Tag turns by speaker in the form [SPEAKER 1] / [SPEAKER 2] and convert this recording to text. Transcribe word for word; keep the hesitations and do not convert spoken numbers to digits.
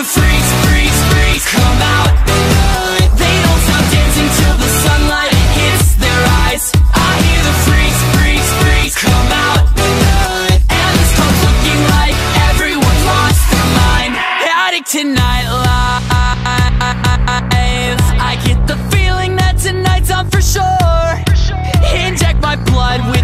[SPEAKER 1] the freaks, freaks, freaks come out. They don't stop dancing till the sunlight hits their eyes. I hear the freaks, freaks, freaks come out. And this club's looking like everyone lost their mind. Addict to nightlife. I get the feeling that tonight's on for sure. Inject my blood with